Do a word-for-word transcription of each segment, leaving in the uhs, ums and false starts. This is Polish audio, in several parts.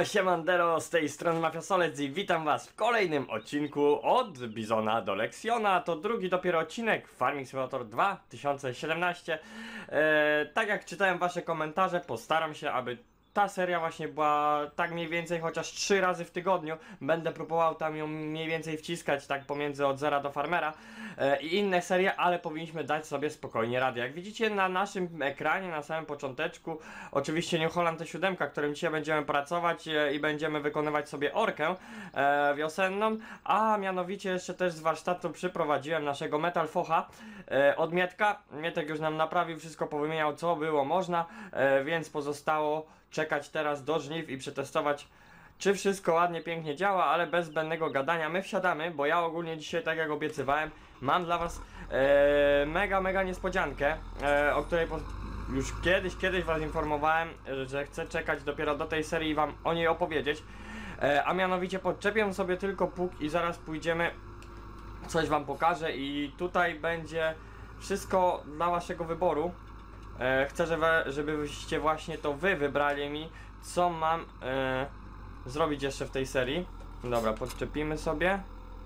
Siemandero, z tej strony Mafiasolec i witam was w kolejnym odcinku od Bizona do Lexiona. To drugi dopiero odcinek Farming Simulator dwa tysiące siedemnaście. eee, Tak jak czytałem wasze komentarze, postaram się, aby ta seria właśnie była tak mniej więcej chociaż trzy razy w tygodniu. Będę próbował tam ją mniej więcej wciskać tak pomiędzy od zera do farmera e, i inne serie, ale powinniśmy dać sobie spokojnie radę. Jak widzicie na naszym ekranie, na samym począteczku, oczywiście New Holland T siedem, którym dzisiaj będziemy pracować e, i będziemy wykonywać sobie orkę e, wiosenną, a mianowicie jeszcze też z warsztatu przyprowadziłem naszego Metal Focha e, od Mietka. Mietek już nam naprawił, wszystko powymieniał co było można, e, więc pozostało czekać teraz do żniw i przetestować, czy wszystko ładnie, pięknie działa, ale bez zbędnego gadania my wsiadamy, bo ja ogólnie dzisiaj, tak jak obiecywałem, mam dla was e, mega, mega niespodziankę, e, o której już kiedyś, kiedyś was informowałem, że chcę czekać dopiero do tej serii i wam o niej opowiedzieć, e, a mianowicie podczepię sobie tylko pług i zaraz pójdziemy, coś wam pokażę i tutaj będzie wszystko dla waszego wyboru. E, chcę, żeby, żebyście właśnie to wy wybrali mi, co mam e, zrobić jeszcze w tej serii. Dobra, podczepimy sobie.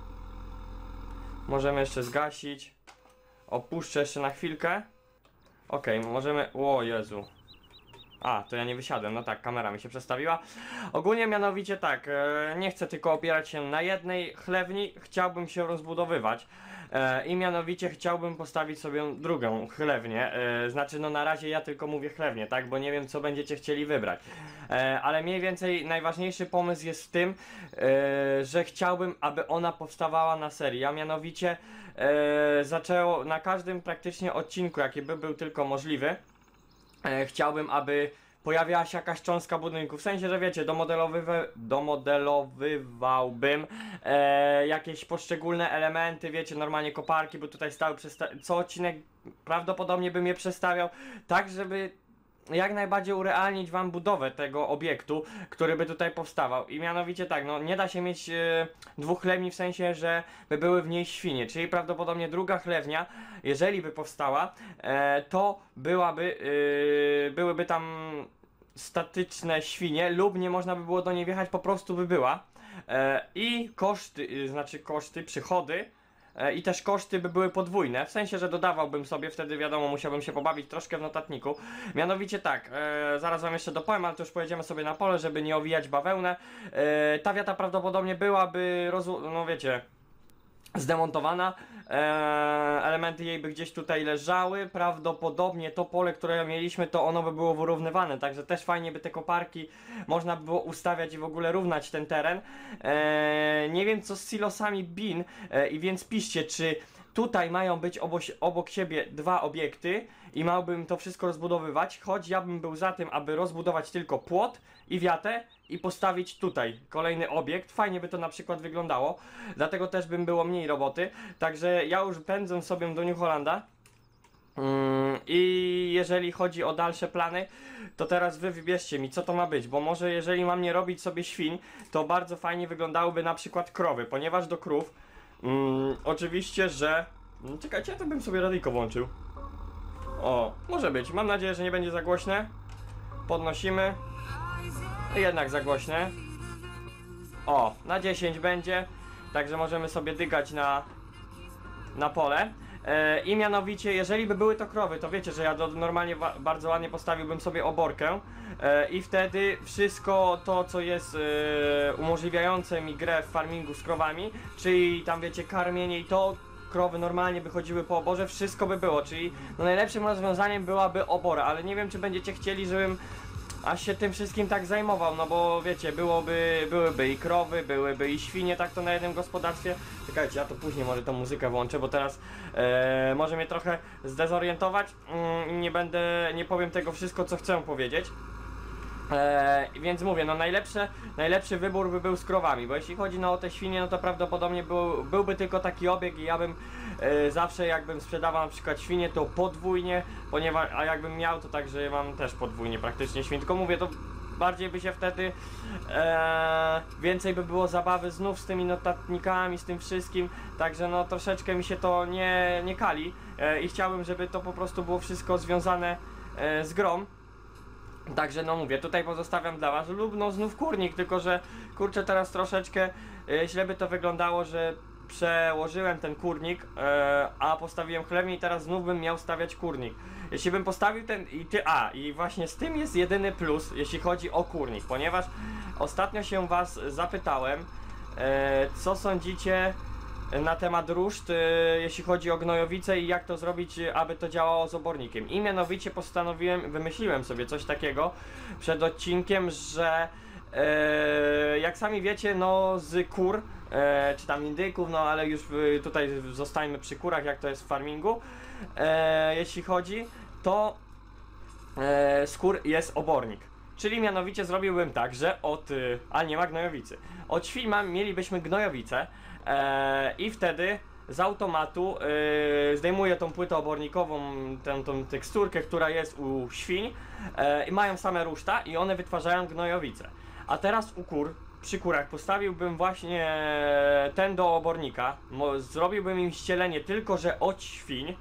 Możemy jeszcze zgasić. Opuszczę jeszcze na chwilkę. Okej, okay, możemy... O Jezu. A, to ja nie wysiadłem, no tak, kamera mi się przestawiła. Ogólnie mianowicie tak, e, nie chcę tylko opierać się na jednej chlewni, chciałbym się rozbudowywać. E, I mianowicie chciałbym postawić sobie drugą chlewnię, e, znaczy no na razie ja tylko mówię chlewnię, tak, bo nie wiem co będziecie chcieli wybrać. E, ale mniej więcej najważniejszy pomysł jest w tym, e, że chciałbym, aby ona powstawała na serii, a mianowicie e, zaczęło na każdym praktycznie odcinku, jaki by był tylko możliwy. E, chciałbym, aby pojawiała się jakaś cząstka budynku, w sensie, że wiecie, domodelowywa domodelowywałbym e, jakieś poszczególne elementy, wiecie, normalnie koparki, bo tutaj stały przez co odcinek prawdopodobnie bym je przestawiał, tak żeby jak najbardziej urealnić wam budowę tego obiektu, który by tutaj powstawał. I mianowicie tak, no nie da się mieć e, dwóch chlewni w sensie, że by były w niej świnie, czyli prawdopodobnie druga chlewnia, jeżeli by powstała, e, to byłaby, e, byłyby tam statyczne świnie lub nie można by było do niej wjechać, po prostu by była. E, I koszty, e, znaczy koszty, przychody, i też koszty by były podwójne, w sensie, że dodawałbym sobie, wtedy wiadomo, musiałbym się pobawić troszkę w notatniku. Mianowicie tak, e, zaraz wam jeszcze dopowiem, ale to już pojedziemy sobie na pole, żeby nie owijać bawełnę. E, ta wiata prawdopodobnie byłaby, rozu no wiecie, zdemontowana, eee, elementy jej by gdzieś tutaj leżały, prawdopodobnie to pole, które mieliśmy, to ono by było wyrównywane, także też fajnie by te koparki można by było ustawiać i w ogóle równać ten teren. Eee, nie wiem co z silosami bin, eee, i więc piszcie, czy tutaj mają być obok, obok siebie dwa obiekty i miałbym to wszystko rozbudowywać, choć ja bym był za tym, aby rozbudować tylko płot i wiatę i postawić tutaj kolejny obiekt. Fajnie by to na przykład wyglądało, dlatego też bym było mniej roboty. Także ja już pędzę sobie do New Hollanda. Mm, I jeżeli chodzi o dalsze plany, to teraz wy wybierzcie mi, co to ma być, bo może jeżeli mam nie robić sobie świń, to bardzo fajnie wyglądałyby na przykład krowy, ponieważ do krów mm, oczywiście, że... Czekajcie, ja to bym sobie radyjko włączył. O, może być, mam nadzieję, że nie będzie za głośne. Podnosimy. Jednak za głośne. O, na dziesięć będzie. Także możemy sobie dygać na na pole. e, I mianowicie, jeżeli by były to krowy, to wiecie, że ja do, normalnie bardzo ładnie postawiłbym sobie oborkę e, i wtedy wszystko to, co jest e, umożliwiające mi grę w farmingu z krowami, czyli tam wiecie, karmienie i to, krowy normalnie by chodziły po oborze, wszystko by było, czyli no najlepszym rozwiązaniem byłaby obora, ale nie wiem, czy będziecie chcieli, żebym aż się tym wszystkim tak zajmował, no bo wiecie, byłoby, byłyby i krowy, byłyby i świnie, tak to na jednym gospodarstwie. Czekajcie, ja to później może tą muzykę włączę, bo teraz e, może mnie trochę zdezorientować i mm, nie będę, nie powiem tego wszystko, co chcę powiedzieć. Eee, więc mówię, no najlepsze, najlepszy wybór by był z krowami, bo jeśli chodzi no, o te świnie, no to prawdopodobnie był, byłby tylko taki obieg i ja bym e, zawsze jakbym sprzedawał na przykład świnie, to podwójnie, ponieważ, a jakbym miał, to także mam też podwójnie praktycznie świn, tylko mówię, to bardziej by się wtedy e, więcej by było zabawy znów z tymi notatnikami, z tym wszystkim, także no troszeczkę mi się to nie, nie kali e, i chciałbym, żeby to po prostu było wszystko związane e, z grą. Także no mówię, tutaj pozostawiam dla was lub no znów kurnik, tylko że kurczę teraz troszeczkę e, źle by to wyglądało, że przełożyłem ten kurnik, e, a postawiłem chlewnię i teraz znów bym miał stawiać kurnik. Jeśli bym postawił ten i ty, a i właśnie z tym jest jedyny plus, jeśli chodzi o kurnik, ponieważ ostatnio się was zapytałem, e, co sądzicie na temat ruszt, e, jeśli chodzi o gnojowice i jak to zrobić, aby to działało z obornikiem. I mianowicie postanowiłem, wymyśliłem sobie coś takiego przed odcinkiem, że e, jak sami wiecie, no z kur, e, czy tam indyków, no ale już y, tutaj zostańmy przy kurach, jak to jest w farmingu, e, jeśli chodzi, to e, z kur jest obornik. Czyli mianowicie zrobiłbym tak, że od, y, a nie ma gnojowicy, od świń mam, mielibyśmy gnojowicę e, i wtedy z automatu y, zdejmuję tą płytę obornikową, tę, tą teksturkę, która jest u świń e, i mają same ruszta i one wytwarzają gnojowice. A teraz u kur, przy kurach postawiłbym właśnie ten do obornika, mo, zrobiłbym im ścielenie tylko, że od świń,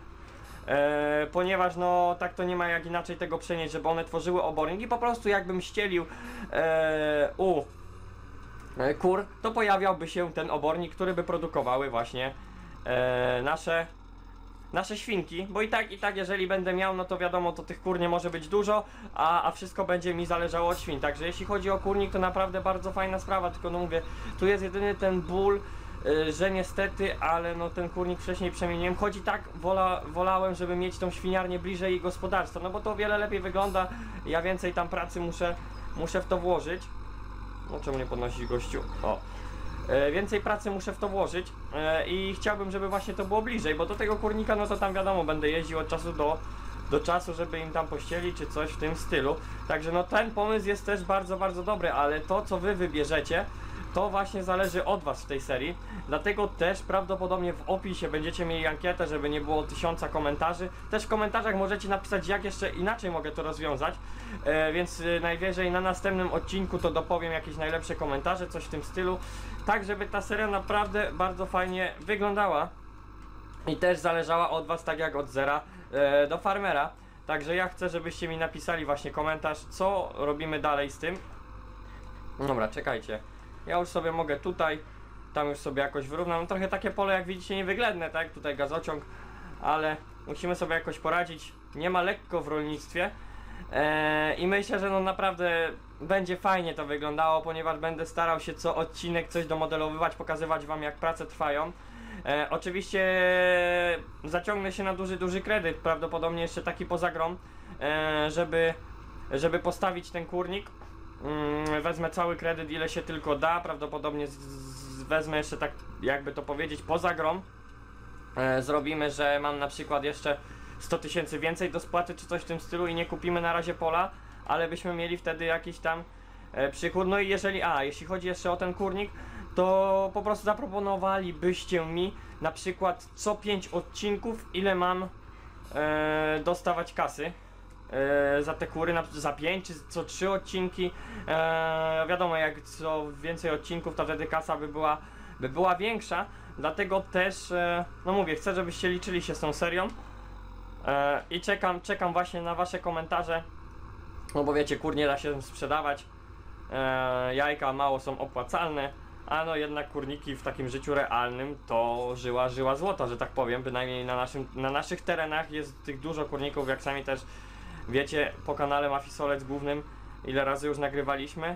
e, ponieważ no tak to nie ma jak inaczej tego przenieść, żeby one tworzyły obornik i po prostu jakbym ścielił e, u e, kur, to pojawiałby się ten obornik, który by produkowały właśnie e, nasze nasze świnki, bo i tak, i tak jeżeli będę miał, no to wiadomo, to tych kur nie może być dużo, a, a wszystko będzie mi zależało od świń, także jeśli chodzi o kurnik, to naprawdę bardzo fajna sprawa, tylko no mówię, tu jest jedyny ten ból, y, że niestety, ale no ten kurnik wcześniej przemieniłem, choć i tak wola, wolałem, żeby mieć tą świniarnię bliżej gospodarstwa, no bo to o wiele lepiej wygląda, ja więcej tam pracy muszę, muszę w to włożyć. No czemu nie podnosić gościu? O. E, więcej pracy muszę w to włożyć e, i chciałbym, żeby właśnie to było bliżej, bo do tego kurnika, no to tam wiadomo, będę jeździł od czasu do, do czasu, żeby im tam pościelić, czy coś w tym stylu. Także no ten pomysł jest też bardzo, bardzo dobry, ale to, co wy wybierzecie, to właśnie zależy od was w tej serii, dlatego też prawdopodobnie w opisie będziecie mieli ankietę, żeby nie było tysiąca komentarzy. Też w komentarzach możecie napisać, jak jeszcze inaczej mogę to rozwiązać, e, więc e, najwyżej na następnym odcinku to dopowiem jakieś najlepsze komentarze, coś w tym stylu, tak żeby ta seria naprawdę bardzo fajnie wyglądała i też zależała od was, tak jak od zera e, do farmera. Także ja chcę, żebyście mi napisali właśnie komentarz, co robimy dalej z tym. Dobra, czekajcie. Ja już sobie mogę tutaj, tam już sobie jakoś wyrównam. No trochę takie pole, jak widzicie, niewyględne, tak? Tutaj gazociąg, ale musimy sobie jakoś poradzić. Nie ma lekko w rolnictwie. Eee, I myślę, że no naprawdę będzie fajnie to wyglądało, ponieważ będę starał się co odcinek coś domodelowywać, pokazywać wam, jak prace trwają. Eee, oczywiście zaciągnę się na duży, duży kredyt, prawdopodobnie jeszcze taki poza grom, eee, żeby, żeby postawić ten kurnik. Mm, wezmę cały kredyt, ile się tylko da, prawdopodobnie z, z, wezmę jeszcze, tak jakby to powiedzieć, poza grom. E, zrobimy, że mam na przykład jeszcze sto tysięcy więcej do spłaty, czy coś w tym stylu i nie kupimy na razie pola, ale byśmy mieli wtedy jakiś tam e, przychód. No i jeżeli, a jeśli chodzi jeszcze o ten kurnik, to po prostu zaproponowalibyście mi na przykład co pięć odcinków, ile mam e, dostawać kasy. E, za te kury, na, za pięć czy co trzy odcinki. E, wiadomo, jak co więcej odcinków, to wtedy kasa by była, by była większa. Dlatego też, e, no mówię, chcę, żebyście liczyli się z tą serią. E, I czekam, czekam właśnie na wasze komentarze. No bo wiecie, kur nie da się sprzedawać. E, jajka mało są opłacalne. A no jednak kurniki w takim życiu realnym to żyła, żyła złota, że tak powiem. Bynajmniej na, naszym, na naszych terenach jest tych dużo kurników, jak sami też wiecie, po kanale Mafisolec głównym, ile razy już nagrywaliśmy.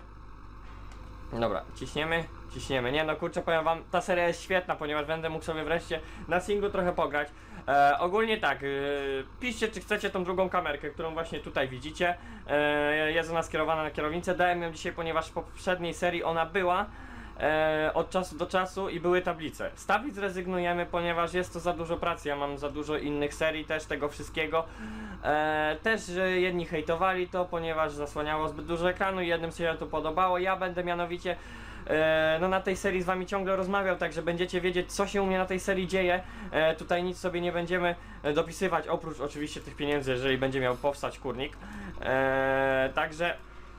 Dobra, ciśniemy, ciśniemy. Nie no kurczę, powiem wam, ta seria jest świetna, ponieważ będę mógł sobie wreszcie na singlu trochę pograć. E, ogólnie tak, e, piszcie, czy chcecie tą drugą kamerkę, którą właśnie tutaj widzicie. E, jest ona skierowana na kierownicę. Dałem ją dzisiaj, ponieważ w poprzedniej serii ona była e, od czasu do czasu i były tablice. Z tablic rezygnujemy, ponieważ jest to za dużo pracy. Ja mam za dużo innych serii też tego wszystkiego. E, też że jedni hejtowali to, ponieważ zasłaniało zbyt dużo ekranu i jednym się to podobało. Ja będę mianowicie e, no na tej serii z wami ciągle rozmawiał, także będziecie wiedzieć, co się u mnie na tej serii dzieje. E, tutaj nic sobie nie będziemy dopisywać, oprócz oczywiście tych pieniędzy, jeżeli będzie miał powstać kurnik. E, także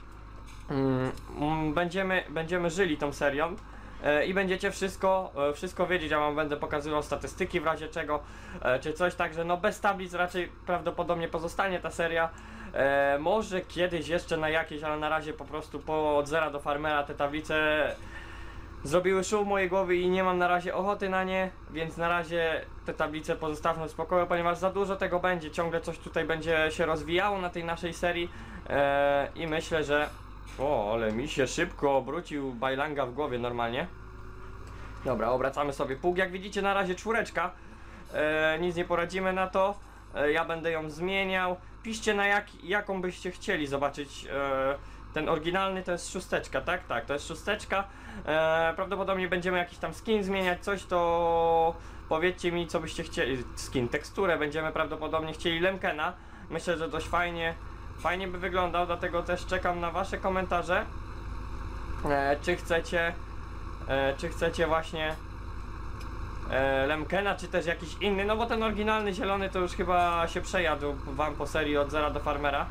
mm, będziemy, będziemy żyli tą serią. I będziecie wszystko, wszystko wiedzieć, ja wam będę pokazywał statystyki w razie czego, czy coś, także no bez tablic raczej prawdopodobnie pozostanie ta seria. E, może kiedyś jeszcze na jakieś, ale na razie po prostu po od zera do farmera te tablice zrobiły szum w mojej głowy i nie mam na razie ochoty na nie, więc na razie te tablice pozostawmy w spokoju, ponieważ za dużo tego będzie, ciągle coś tutaj będzie się rozwijało na tej naszej serii e, i myślę, że o, ale mi się szybko obrócił bajlanga w głowie normalnie. Dobra, obracamy sobie pług, jak widzicie na razie czwóreczka, e, nic nie poradzimy na to, e, ja będę ją zmieniał, piszcie na jak, jaką byście chcieli zobaczyć. e, Ten oryginalny to jest szósteczka, tak? Tak, to jest szósteczka. E, prawdopodobnie będziemy jakiś tam skin zmieniać, coś, to powiedzcie mi, co byście chcieli. Skin, teksturę będziemy prawdopodobnie chcieli Lemkena. Myślę, że dość fajnie, fajnie by wyglądał, dlatego też czekam na wasze komentarze. E, czy chcecie, e, czy chcecie właśnie e, Lemkena, czy też jakiś inny, no bo ten oryginalny zielony to już chyba się przejadł wam po serii od zera do farmera.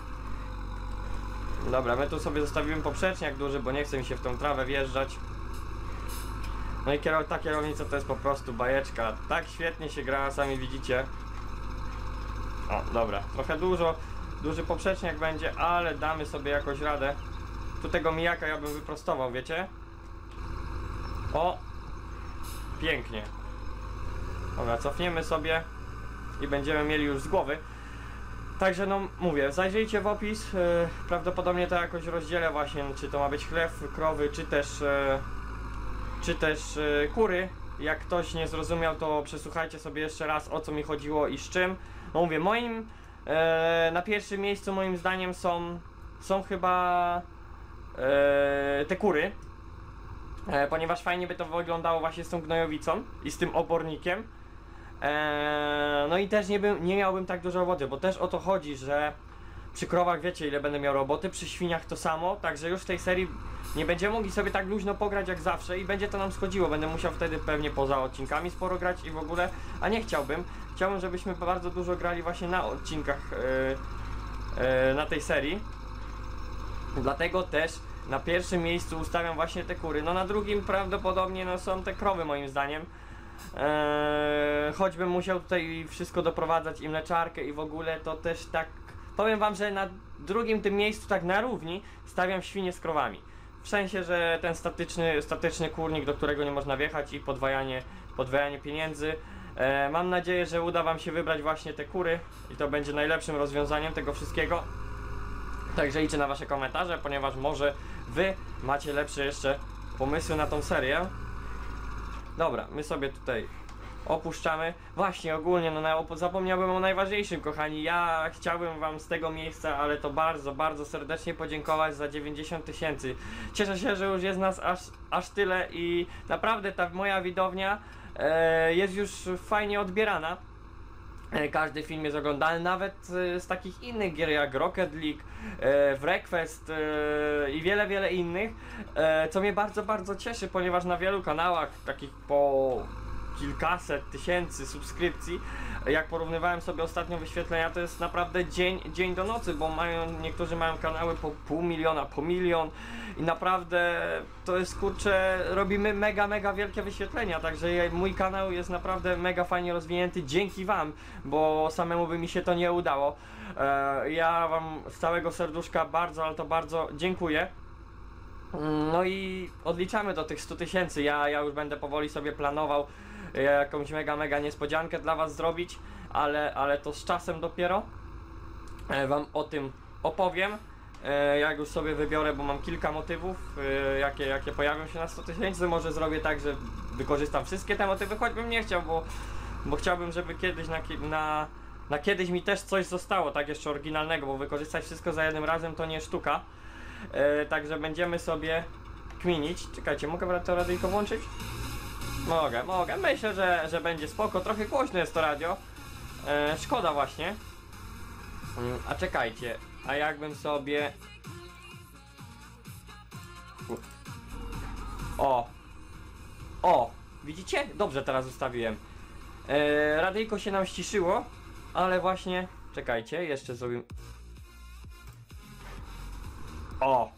Dobra, my tu sobie zostawimy poprzeczniak duży, bo nie chce mi się w tą trawę wjeżdżać. No i kierow ta kierownica to jest po prostu bajeczka. Tak świetnie się gra, sami widzicie. O, dobra, trochę dużo, duży poprzeczniak będzie, ale damy sobie jakoś radę. Tu tego mijaka ja bym wyprostował, wiecie? O! Pięknie. Dobra, cofniemy sobie i będziemy mieli już z głowy. Także no mówię, zajrzyjcie w opis, yy, prawdopodobnie to jakoś rozdzielę właśnie, czy to ma być chlew, krowy, czy też, yy, czy też yy, kury. Jak ktoś nie zrozumiał, to przesłuchajcie sobie jeszcze raz, o co mi chodziło i z czym. No mówię, moim, yy, na pierwszym miejscu moim zdaniem są, są chyba yy, te kury, yy, ponieważ fajnie by to wyglądało właśnie z tą gnojowicą i z tym obornikiem. Eee, no i też nie, bym, nie miałbym tak dużo roboty, bo też o to chodzi, że przy krowach wiecie ile będę miał roboty, przy świniach to samo, także już w tej serii nie będziemy mogli sobie tak luźno pograć jak zawsze i będzie to nam schodziło, będę musiał wtedy pewnie poza odcinkami sporo grać i w ogóle, a nie chciałbym, chciałbym żebyśmy bardzo dużo grali właśnie na odcinkach yy, yy, na tej serii, dlatego też na pierwszym miejscu ustawiam właśnie te kury, no na drugim prawdopodobnie no, są te krowy moim zdaniem. Eee, choćbym musiał tutaj wszystko doprowadzać i mleczarkę i w ogóle, to też tak powiem wam, że na drugim tym miejscu tak na równi stawiam świnie z krowami. W sensie, że ten statyczny, statyczny kurnik, do którego nie można wjechać i podwajanie, podwajanie pieniędzy. Eee, mam nadzieję, że uda wam się wybrać właśnie te kury i to będzie najlepszym rozwiązaniem tego wszystkiego. Także liczę na wasze komentarze, ponieważ może wy macie lepsze jeszcze pomysły na tą serię. Dobra, my sobie tutaj opuszczamy. Właśnie, ogólnie, no na, zapomniałbym o najważniejszym, kochani. Ja chciałbym wam z tego miejsca, ale to bardzo, bardzo serdecznie podziękować za dziewięćdziesiąt tysięcy. Cieszę się, że już jest nas aż, aż tyle i naprawdę ta moja widownia e, jest już fajnie odbierana. E, każdy film jest oglądany, nawet e, z takich innych gier jak Rocket League, e, Wreckfest e, i wiele, wiele innych, e, co mnie bardzo, bardzo cieszy, ponieważ na wielu kanałach, takich po kilkaset tysięcy subskrypcji, jak porównywałem sobie ostatnio wyświetlenia, to jest naprawdę dzień, dzień do nocy, bo mają, niektórzy mają kanały po pół miliona, po milion i naprawdę to jest, kurczę, robimy mega, mega wielkie wyświetlenia, także mój kanał jest naprawdę mega fajnie rozwinięty dzięki wam, bo samemu by mi się to nie udało. E, ja wam z całego serduszka bardzo, ale to bardzo dziękuję. No i odliczamy do tych stu tysięcy, ja, ja już będę powoli sobie planował jakąś mega, mega niespodziankę dla was zrobić, ale, ale to z czasem dopiero e, wam o tym opowiem, e, jak już sobie wybiorę, bo mam kilka motywów, e, jakie, jakie pojawią się na sto tysięcy, może zrobię tak, że wykorzystam wszystkie te motywy, choćbym nie chciał, bo, bo chciałbym, żeby kiedyś na, na, na kiedyś mi też coś zostało, tak jeszcze oryginalnego, bo wykorzystać wszystko za jednym razem to nie sztuka, e, także będziemy sobie kminić. Czekajcie, mogę to radyjko włączyć? Mogę, mogę. Myślę, że, że będzie spoko. Trochę głośno jest to radio. E, szkoda właśnie. Mm, a czekajcie, a jakbym sobie... O! O! Widzicie? Dobrze teraz ustawiłem. E, radyjko się nam ściszyło, ale właśnie... Czekajcie, jeszcze zrobimy... O!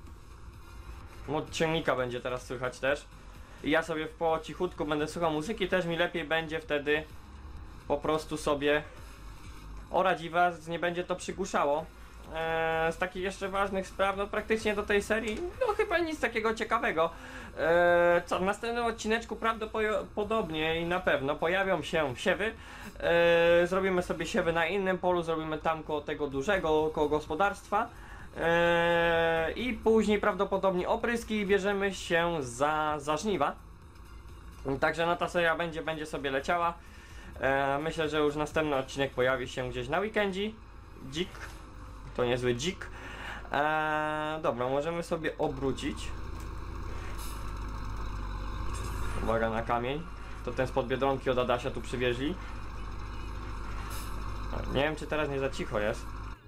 Od ciągnika będzie teraz słychać też. I ja sobie po cichutku będę słuchał muzyki, też mi lepiej będzie wtedy po prostu sobie orać i was nie będzie to przygłuszało. e, z takich jeszcze ważnych spraw, no praktycznie do tej serii, no chyba nic takiego ciekawego. E, co, w następnym odcineczku prawdopodobnie i na pewno pojawią się siewy. E, zrobimy sobie siewy na innym polu, zrobimy tam koło tego dużego, koło gospodarstwa. E, I później prawdopodobnie opryski i bierzemy się za, za żniwa. Także no ta seria będzie, będzie sobie leciała. E, myślę, że już następny odcinek pojawi się gdzieś na weekendzie. Dzik. To niezły dzik. E, dobra, możemy sobie obrócić. Uwaga na kamień. To ten spod Biedronki od Adasia tu przywieźli. Nie wiem, czy teraz nie za cicho jest.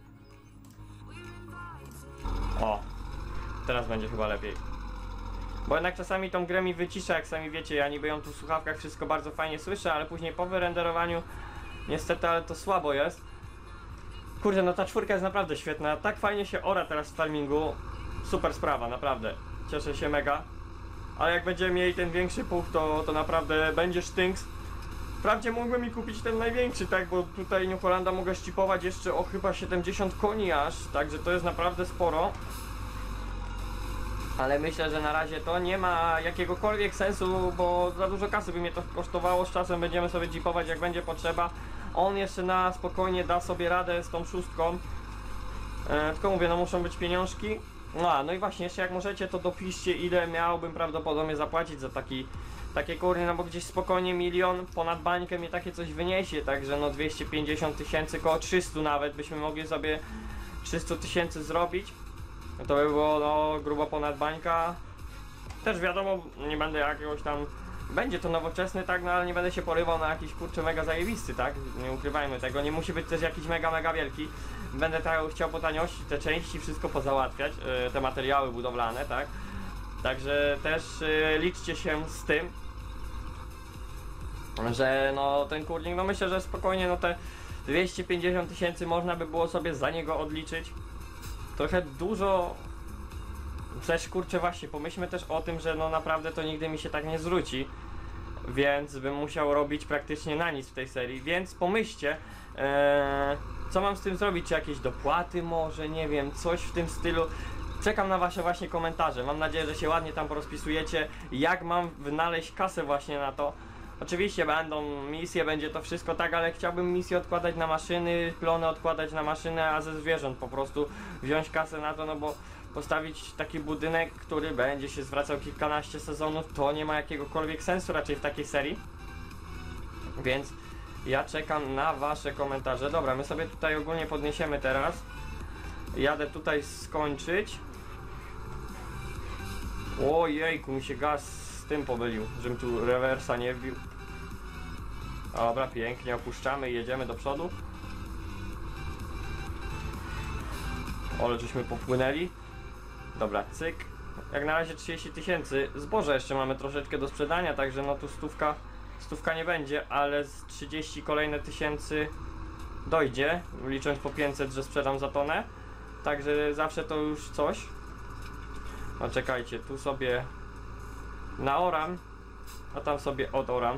O, teraz będzie chyba lepiej. Bo jednak czasami tą grę mi wycisza, jak sami wiecie, ja niby ją tu w słuchawkach wszystko bardzo fajnie słyszę, ale później po wyrenderowaniu niestety, ale to słabo jest. Kurde, no ta czwórka jest naprawdę świetna, tak fajnie się ora teraz w farmingu. Super sprawa, naprawdę. Cieszę się mega. Ale jak będziemy mieli ten większy puch, to, to naprawdę będzie sztynks. Wprawdzie mógłbym mi kupić ten największy, tak, bo tutaj New Hollanda mogę ścipować jeszcze o chyba siedemdziesiąt koni aż, także to jest naprawdę sporo. Ale myślę, że na razie to nie ma jakiegokolwiek sensu, bo za dużo kasy by mnie to kosztowało. Z czasem będziemy sobie jeepować jak będzie potrzeba. On jeszcze na spokojnie da sobie radę z tą szóstką. E, tylko mówię, no muszą być pieniążki. No, a, no i właśnie, jeszcze jak możecie, to dopiszcie, ile miałbym prawdopodobnie zapłacić za taki takie kurnie, no bo gdzieś spokojnie milion ponad bańkę mnie takie coś wyniesie, także no dwieście pięćdziesiąt tysięcy, koło trzysta nawet byśmy mogli sobie trzysta tysięcy zrobić. To by było no grubo ponad bańka. Też wiadomo, nie będę jakiegoś tam, będzie to nowoczesny, tak, no ale nie będę się porywał na jakiś kurczę mega zajebisty, tak, nie ukrywajmy tego, nie musi być też jakiś mega mega wielki. Będę tak chciał po taniości te części, wszystko pozałatwiać, yy, te materiały budowlane, tak. Także też yy, liczcie się z tym, że no ten kurnik, no myślę, że spokojnie no te dwieście pięćdziesiąt tysięcy można by było sobie za niego odliczyć. Trochę dużo. Też kurczę właśnie, pomyślmy też o tym, że no naprawdę to nigdy mi się tak nie zwróci. Więc bym musiał robić praktycznie na nic w tej serii, więc pomyślcie, ee, co mam z tym zrobić, czy jakieś dopłaty może, nie wiem, coś w tym stylu. Czekam na wasze właśnie komentarze, mam nadzieję, że się ładnie tam porozpisujecie, jak mam wynaleźć kasę właśnie na to. Oczywiście będą misje, będzie to wszystko tak, ale chciałbym misję odkładać na maszyny, plony odkładać na maszynę, a ze zwierząt po prostu wziąć kasę na to, no bo postawić taki budynek, który będzie się zwracał kilkanaście sezonów, to nie ma jakiegokolwiek sensu raczej w takiej serii. Więc ja czekam na wasze komentarze. Dobra, my sobie tutaj ogólnie podniesiemy teraz. Jadę tutaj skończyć. Ojejku, mi się gaz z tym pomylił, żebym tu rewersa nie wbił. Dobra, pięknie, opuszczamy i jedziemy do przodu. Ale żeśmy popłynęli. Dobra, cyk. Jak na razie trzydzieści tysięcy. Zboże jeszcze mamy troszeczkę do sprzedania, także no tu stówka, stówka nie będzie, ale z trzydzieści kolejne tysięcy dojdzie, licząc po pięćset, że sprzedam za tonę. Także zawsze to już coś. No czekajcie, tu sobie naoram, a tam sobie odoram.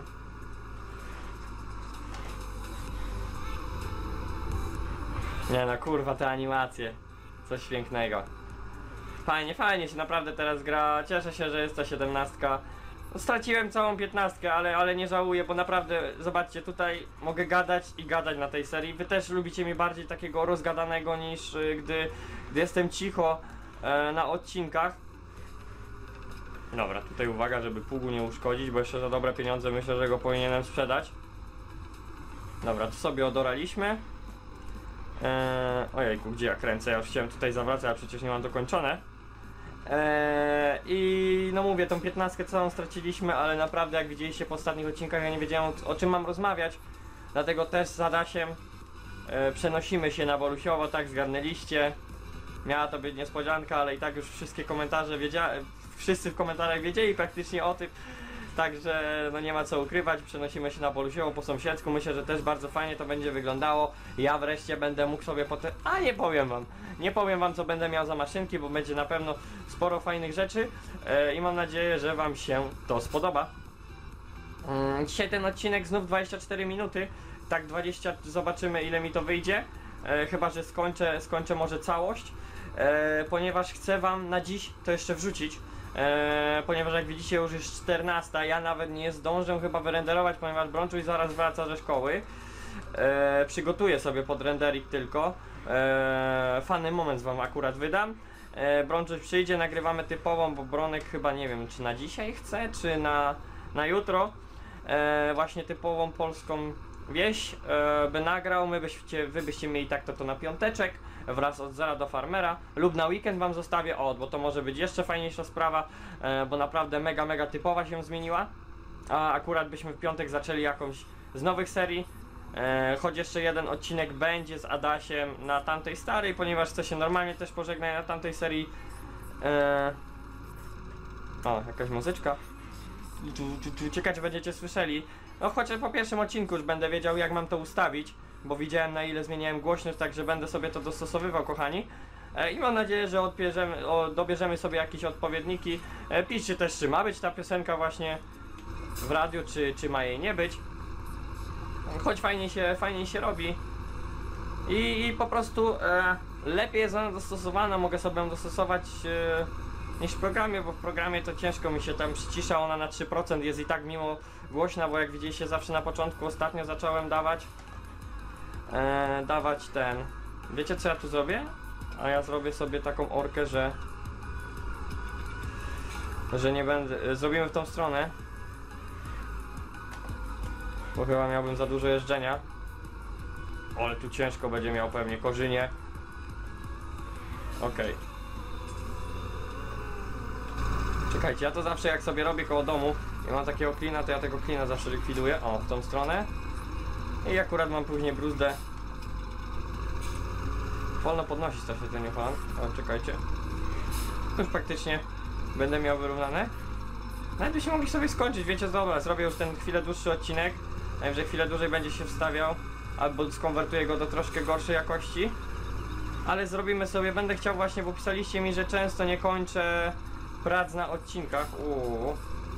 Nie no kurwa, te animacje. Coś pięknego. Fajnie, fajnie się naprawdę teraz gra. Cieszę się, że jest ta siedemnastka. No, straciłem całą piętnastkę, ale, ale nie żałuję, bo naprawdę, zobaczcie, tutaj mogę gadać i gadać na tej serii. Wy też lubicie mnie bardziej takiego rozgadanego niż y, gdy, gdy jestem cicho y, na odcinkach. Dobra, tutaj uwaga, żeby pługu nie uszkodzić, bo jeszcze za dobre pieniądze myślę, że go powinienem sprzedać. Dobra, tu sobie odoraliśmy. Eee, ojejku, gdzie ja kręcę? Ja już chciałem tutaj zawracać, a przecież nie mam dokończone. Eee, I no mówię, tą piętnastkę całą straciliśmy, ale naprawdę jak widzieliście po ostatnich odcinkach, ja nie wiedziałem o, o czym mam rozmawiać. Dlatego też z Adasiem e, przenosimy się na Bolusiowo, tak zgarnęliście. Miała to być niespodzianka, ale i tak już wszystkie komentarze wiedziałem, wszyscy w komentarzach wiedzieli praktycznie o tym. Także no nie ma co ukrywać, przenosimy się na Bolusiowo po sąsiedzku, myślę, że też bardzo fajnie to będzie wyglądało. Ja wreszcie będę mógł sobie potem... A nie powiem wam, nie powiem wam co będę miał za maszynki, bo będzie na pewno sporo fajnych rzeczy e, i mam nadzieję, że wam się to spodoba. Mm, dzisiaj ten odcinek znów dwadzieścia cztery minuty, tak dwadzieścia, zobaczymy ile mi to wyjdzie. e, chyba że skończę, skończę może całość, e, ponieważ chcę wam na dziś to jeszcze wrzucić, e, ponieważ jak widzicie już jest czternasta, ja nawet nie zdążę chyba wyrenderować, ponieważ Brączuś zaraz wraca ze szkoły, e, przygotuję sobie pod renderik tylko, e, fany moment wam akurat wydam. E, Brączuś przyjdzie, nagrywamy typową, bo Bronek chyba nie wiem czy na dzisiaj chce, czy na, na jutro, e, właśnie typową polską wieś e, by nagrał, my byście, wy byście mieli tak to, to na piąteczek wraz od zera do farmera, lub na weekend wam zostawię, o, bo to może być jeszcze fajniejsza sprawa, e, bo naprawdę mega mega typowa się zmieniła, a akurat byśmy w piątek zaczęli jakąś z nowych serii. E, choć jeszcze jeden odcinek będzie z Adasiem na tamtej starej, ponieważ chcę się normalnie też pożegnać na tamtej serii. E, o, jakaś muzyczka. Tu, tu, tu, ciekawe, czy będziecie słyszeli. No chociaż po pierwszym odcinku już będę wiedział, jak mam to ustawić, bo widziałem, na ile zmieniałem głośność, także będę sobie to dostosowywał, kochani. E, I mam nadzieję, że odbierzemy, o, dobierzemy sobie jakieś odpowiedniki. E, piszcie też, czy ma być ta piosenka właśnie w radiu, czy, czy ma jej nie być. Choć fajnie się, fajnie się robi i, i po prostu e, lepiej jest ona dostosowana, mogę sobie ją dostosować e, niż w programie, bo w programie to ciężko mi się tam przycisza, ona na trzy procent jest i tak mimo głośna, bo jak widzieliście zawsze na początku, ostatnio zacząłem dawać e, dawać ten, wiecie co ja tu zrobię? A ja zrobię sobie taką orkę, że że nie będę, zrobimy w tą stronę, bo chyba miałbym za dużo jeżdżenia. Ale tu ciężko będzie miał pewnie Korzynie. Okej. Okay. Czekajcie, ja to zawsze jak sobie robię koło domu i mam takiego klina, to ja tego klina zawsze likwiduję. O, w tą stronę. I akurat mam później bruzdę. Wolno podnosić to się ten fan. O, czekajcie. Już praktycznie będę miał wyrównane. Nawet byśmy mogli sobie skończyć, wiecie, dobra, zrobię już ten chwilę dłuższy odcinek. Najwyżej chwilę dłużej będzie się wstawiał, albo skonwertuję go do troszkę gorszej jakości. Ale zrobimy sobie, będę chciał właśnie, bo pisaliście mi, że często nie kończę prac na odcinkach. Uuu.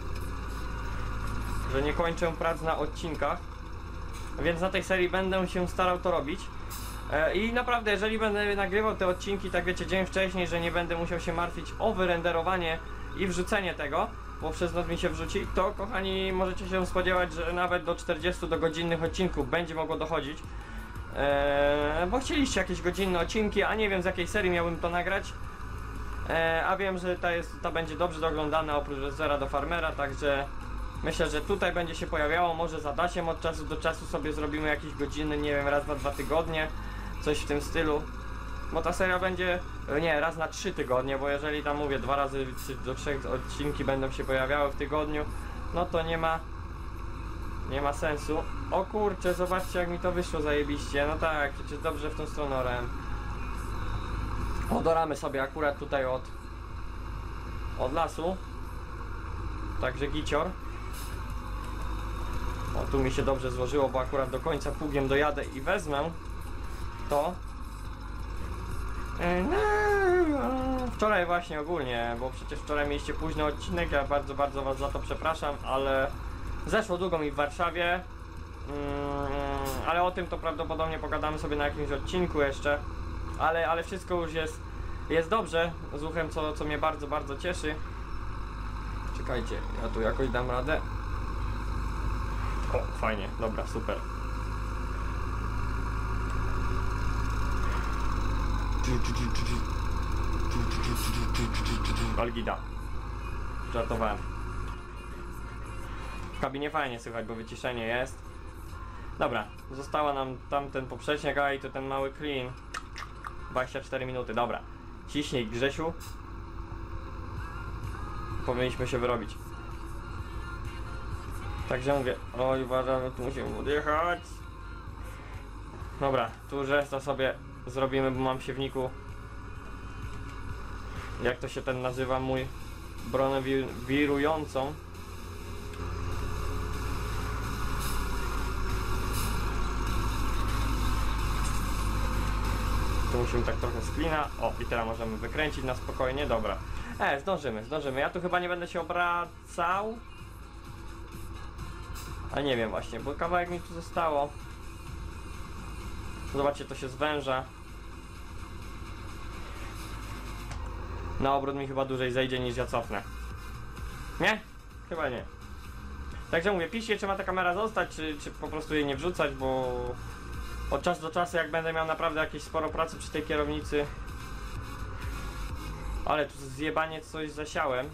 Że nie kończę prac na odcinkach. Więc na tej serii będę się starał to robić. E, I naprawdę, jeżeli będę nagrywał te odcinki, tak wiecie, dzień wcześniej, że nie będę musiał się martwić o wyrenderowanie i wrzucenie tego, bo przez noc mi się wrzuci, to kochani możecie się spodziewać, że nawet do czterdziestu do godzinnych odcinków będzie mogło dochodzić. Eee, bo chcieliście jakieś godzinne odcinki, a nie wiem z jakiej serii miałbym to nagrać. Eee, a wiem, że ta, jest, ta będzie dobrze oglądana oprócz zera do farmera, także myślę, że tutaj będzie się pojawiało, może z Adasiem od czasu do czasu sobie zrobimy jakieś godziny, nie wiem, raz na dwa tygodnie, coś w tym stylu. Bo ta seria będzie, nie, raz na trzy tygodnie, bo jeżeli tam mówię, dwa razy do trzech odcinki będą się pojawiały w tygodniu, no to nie ma, nie ma sensu. O kurczę, zobaczcie jak mi to wyszło zajebiście, no tak, przecież dobrze w tą stronę orałem. Odoramy sobie akurat tutaj od, od lasu, także gicior. O, tu mi się dobrze złożyło, bo akurat do końca pługiem dojadę i wezmę to. Wczoraj właśnie ogólnie, bo przecież wczoraj mieliście późny odcinek, ja bardzo, bardzo was za to przepraszam, ale zeszło długo mi w Warszawie, mm, ale o tym to prawdopodobnie pogadamy sobie na jakimś odcinku jeszcze, ale, ale wszystko już jest, jest dobrze z uchem, co, co mnie bardzo, bardzo cieszy. Czekajcie, ja tu jakoś dam radę. O, fajnie, dobra, super. Algida. Żartowałem. W kabinie fajnie słychać, bo wyciszenie jest. Dobra, została nam tamten poprzecznik, a i to ten mały clean. dwadzieścia cztery minuty, dobra. Ciśnij, Grzesiu. Powinniśmy się wyrobić. Także mówię, oj, uważam, tu musimy odjechać. Dobra, tu resztę sobie zrobimy, bo mam w siewniku, jak to się ten nazywa, mój bronę wir wirującą. Tu musimy tak trochę sklina. O, i teraz możemy wykręcić na spokojnie, dobra. E, zdążymy, zdążymy. Ja tu chyba nie będę się obracał. Ale nie wiem właśnie, bo kawałek mi tu zostało. Zobaczcie, to się zwęża. Na obrót mi chyba dłużej zejdzie niż ja cofnę. Nie? Chyba nie. Także mówię, piszcie, czy ma ta kamera zostać, czy, czy po prostu jej nie wrzucać, bo od czasu do czasu, jak będę miał naprawdę jakieś sporo pracy przy tej kierownicy. Ale tu zjebanie coś zasiałem.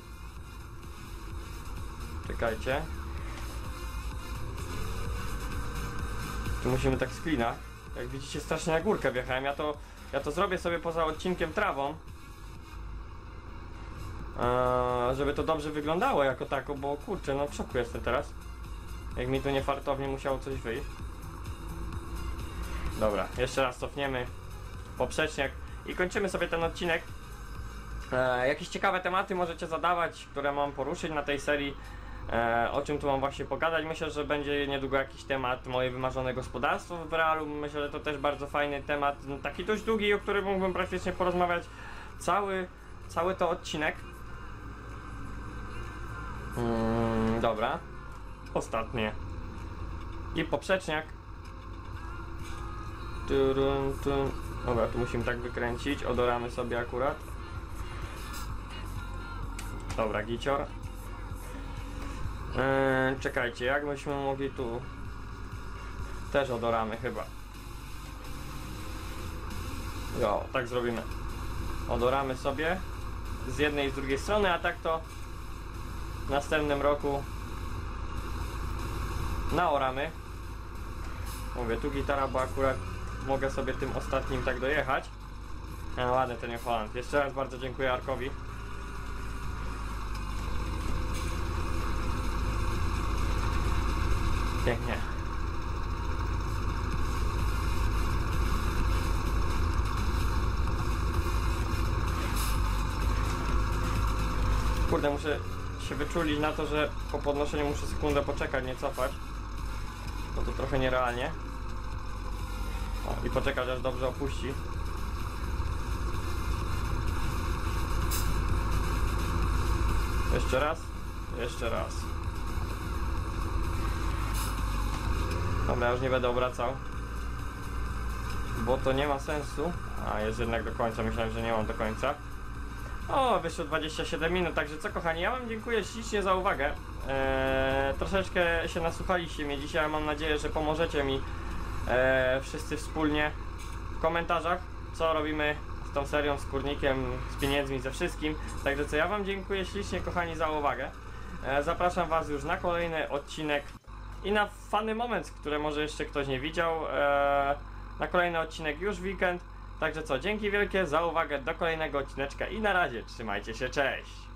Czekajcie. Tu musimy tak z klina. Jak widzicie, strasznie na górkę wjechałem. Ja to, ja to zrobię sobie poza odcinkiem trawą. Eee, żeby to dobrze wyglądało jako tako, bo kurczę, no w szoku jestem teraz. Jak mi tu niefartownie musiało coś wyjść. Dobra, jeszcze raz cofniemy poprzeczniak i kończymy sobie ten odcinek. E, jakieś ciekawe tematy możecie zadawać, które mam poruszyć na tej serii. E, o czym tu mam właśnie pogadać? Myślę, że będzie niedługo jakiś temat moje wymarzone gospodarstwo w realu. Myślę, że to też bardzo fajny temat, no, taki dość długi, o którym mógłbym praktycznie porozmawiać cały, cały to odcinek. Mm, dobra. Ostatnie. I poprzeczniak. Turun, turun. Dobra, tu musimy tak wykręcić. Odoramy sobie akurat. Dobra, gicior. Eee, czekajcie, jak byśmy mogli tu... Też odoramy chyba. Jo, tak zrobimy. Odoramy sobie z jednej i z drugiej strony, a tak to w następnym roku naoramy. Mówię, tu gitara, bo akurat mogę sobie tym ostatnim tak dojechać. No ładny ten New Holland. Jeszcze raz bardzo dziękuję Arkowi. Pięknie. Kurde, muszę się wyczulić na to, że po podnoszeniu muszę sekundę poczekać, nie cofać. Bo to trochę nierealnie. O, i poczekać, aż dobrze opuści. Jeszcze raz. Jeszcze raz. Dobra, ja już nie będę obracał. Bo to nie ma sensu. A, jest jednak do końca. Myślałem, że nie mam do końca. O, wyszło dwadzieścia siedem minut, także co kochani, ja wam dziękuję ślicznie za uwagę. Eee, troszeczkę się nasłuchaliście mnie dzisiaj, ale mam nadzieję, że pomożecie mi eee, wszyscy wspólnie w komentarzach, co robimy z tą serią, z kurnikiem, z pieniędzmi, ze wszystkim. Także co, ja wam dziękuję ślicznie kochani za uwagę. Eee, zapraszam was już na kolejny odcinek i na fany moment, który może jeszcze ktoś nie widział. Eee, na kolejny odcinek już w weekend. Także co, dzięki wielkie za uwagę, do kolejnego odcineczka i na razie, trzymajcie się, cześć!